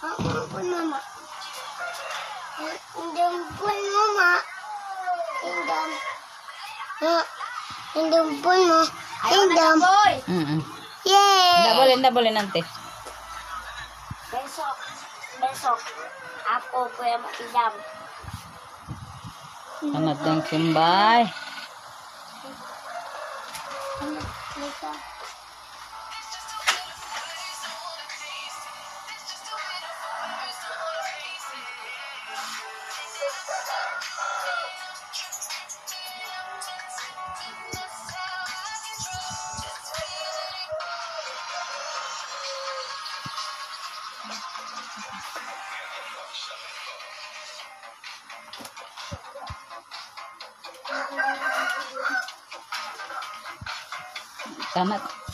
Ampun mama. Ampun mama. Ampun mo. Ayaw na boy. Yay! Tidak boleh nanti. Besok aku punya idam. Selamat yang sembay. Tamat.